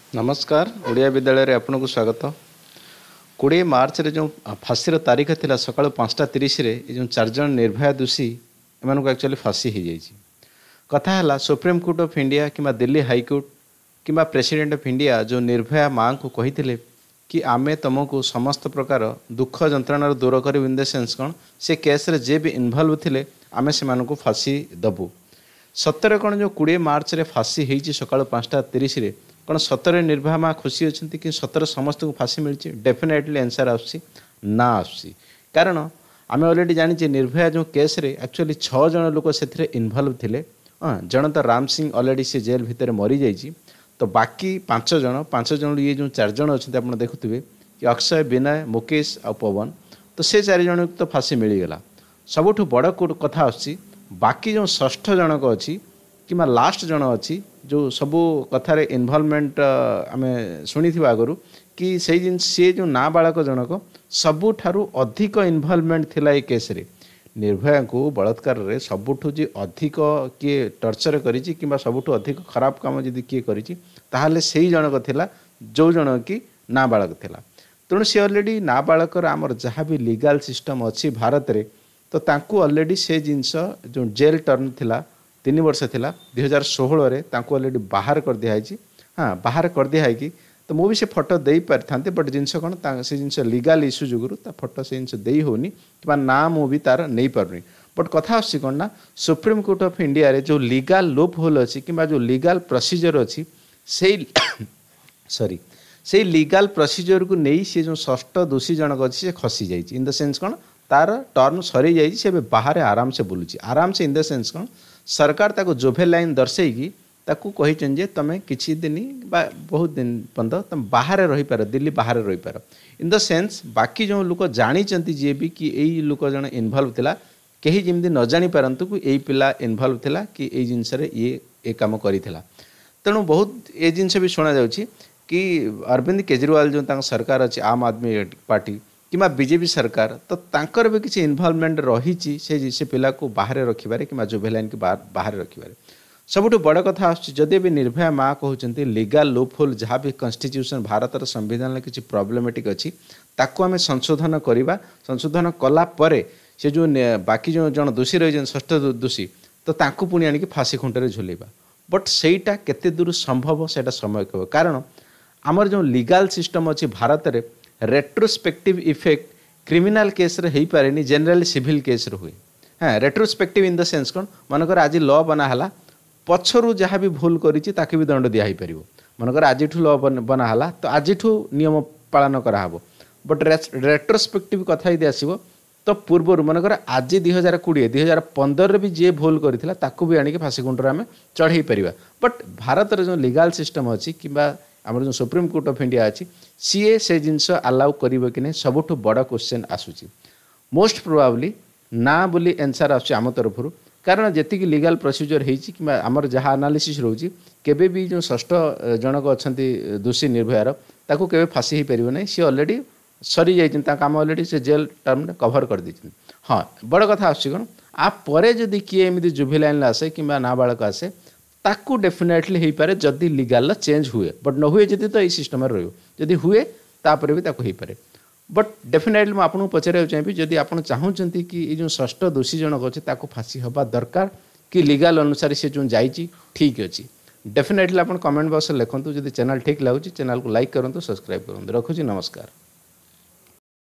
नमस्कार ओडिया विद्यालय रे आपन को स्वागत। 20 मार्च रे जो फांसी तारीख थिला सकाळ 5:30 रे जो 4 जन निर्भया दोषी एमान को एक्चुअली फांसी हो जाइए। कथा है सुप्रीम कोर्ट ऑफ इंडिया कि दिल्ली हाईकोर्ट कि प्रेसिडेंट ऑफ इंडिया जो निर्भया माँ को कही कि आमे तुमको समस्त प्रकार दुख जंत्रणा दूर कर इन द सेन्स कौन से केस रे जे भी इनवल्व थिले आमे से मानू फांसी दबू। सतरे कौन जो 20 मार्च रे फांसी होती सकाळ 5:30 रे कौन सतरे निर्भया माँ खुशी अच्छी कि सतरे समस्त को फांसी मिली? डेफिनेटली आंसर ना आसी कारण आम अलरेडी जानी निर्भया जो केस रे एक्चुअली 6 जन लोक से इनवल्व थे। जन तो राम सिंह अलरेडी से जेल भितर मरी जाइए, तो बाकी 5 जन ये जो 4 जन अच्छे आप देखुए कि अक्षय, विनय, मुकेश और पवन, तो से 4 जन तो फांसी मिलगला। सबुठ बड़ कथा आसी बाकी जो 6ठ जनक अच्छी कि लास्ट जन अच्छी जो सबू कथार इनवल्वमेंट आम शुणी थी आगु कि सी जो नाबालक जनक सबुठारु अधिक इनवल्वमेंट थिला ए केस रे। निर्भया को बलात्कार रे सबुठु जी अधिक किए टर्चर करी कि सबुठु अधिक खराब काम जदि किए करी ताहले सही जनक थिला जो जन कि नाबालक थिला। तेणु सी अलरेडी नाबालकर आमर जहाँ भी लीगल सिस्टम अच्छी भारत रे तो तांकु अलरेडी से जिनस जो जेल टर्म थिला 3 वर्ष थिला 2016 रे तांकु अलरेडी बाहर कर दिया। हाँ बाहर कर दिया कि तो मुझे से फोटो दे पारि था बट जिनस कौन से जिनस लीगल इश्यू जुगुरु फोटो से जिनस दे होनी कि ना मुझे तार नहीं पारुनी। बट कथा आसी कौन ना सुप्रीम कोर्ट ऑफ इंडिया रे जो लीगल लूप होल अच्छी कि जो लीगल प्रोसीजर अच्छी से सॉरी से लीगल प्रोसीजर को नहीं सी जो 6ठ दोषी जनक अच्छी से खसी जाइए। इन द सेन्स कौन तार टर्म सरी जाइए से बाहर आराम से बुलूची आराम से। इन द सेन्स कौन सरकार ताको जोभे लाइन दर्शेगी ताकू कही जे तुम किसी दिन बा बहुत दिन पर्यंत तुम बाहर रही पार, दिल्ली बाहर रही पार। इन द सेन्स बाकी जो लोग जानी जी भी कि यही लोक जन इनवल्व थिला कहीं जमी न जानी पारंतु कि यही पिला इनवल्व थिला कि यही जिनस ये काम करिथिला। तेणु बहुत ये जिनस भी शुणा जाउछि कि अरविंद केजरीवाल जो सरकार अच्छी आम आदमी पार्टी कि बीजेपी सरकार तो तांकर भी किसी इनवल्वमेंट रही से पिला को बाहर रखिबारे कि जुभे लाइन की बाहर रखिबारे। सबुठ बड़ कथा आदि भी निर्भया माँ कहते लीगल लूप होल जहाँ भी कन्स्टिट्यूशन भारतर संविधान किसी प्रोब्लेमेटिक अच्छी ताकू आम संशोधन करवा। संशोधन कला परे से जो बाकी जो जन दोषी रही 6ठ दोषी तो तांकू पुणी आनिक फांसी खुंटे झुलेबा। बट सेटा केते दूर संभव सेटा समय कह कारण आमर जो लीगल सिस्टम अच्छी भारत में रेट्रोस्पेक्टिव इफेक्ट क्रिमिनाल केस रे हो पारे जनरली सिविल केस रे हुए। हाँ रेट्रोस्पेक्टिव इन द सेन्स कौन मनकर आज लॉ बनाला पछरु जहाँ भी भूल करी भी दंड दिया पार। मनकर आज लॉ बनाला तो आज नियम पालन कराब। बट रेट्रोस्पेक्टिव कथा यदि आसो तो पूर्वर मनकर आज 2020 2015 भी जी भूल करता ताकू भी आनिक फांसी खुंटर आम चढ़ई पार। बट भारत जो लीगल सिस्टम अच्छी कि आमर जो सुप्रीम कोर्ट ऑफ इंडिया अच्छी सीए से जिनस अलाउ करिवो कि नहीं सबुठ बड़ क्वेश्चन आसूची। मोस्ट प्रोबाब्ली ना बोली आंसर आम तरफ कारण जी लीगल प्रोसीजर होती कि आमर जहाँ एनालिसिस रोची केबे भी जो 6ठ जनक अच्छा दोषी निर्भयार ताकू केबे फांसी हो पार ना सी अलरेडी सरी जाइए आम अलरेडी से जेल टर्म कभर कर दी। हाँ बड़ कथा आसुन आपरे जदि किए एमती जुभेनाइल आसे कि नाबालक आसे ताकू डेफिनेटली हो पारे जदि लीगल चेंज हुए। बट न हुए जदि तो यही सिस्टम रही हुए तापर भी ताकू हो पारे। बट डेफिनेटली मुझे आपको पचार चाहिए जदि आप चाहूँगी कि ये जो 6ठ दोषी जनक अच्छे ताकू फांसी हवा दरकार कि लीगल अनुसार से जो जाइए ठीक अच्छी डेफिनेटली आप कमेंट बॉक्स में लिखूँ। जदि चैनल ठीक लगुच चैनल को लाइक करूँ, सब्सक्राइब करूँ। रखुची, नमस्कार।